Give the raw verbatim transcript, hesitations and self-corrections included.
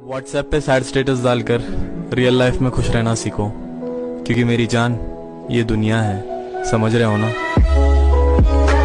WhatsApp पे sad status डालकर real life में खुश रहना सीखो, क्योंकि मेरी जान ये दुनिया है, समझ रहे हो ना।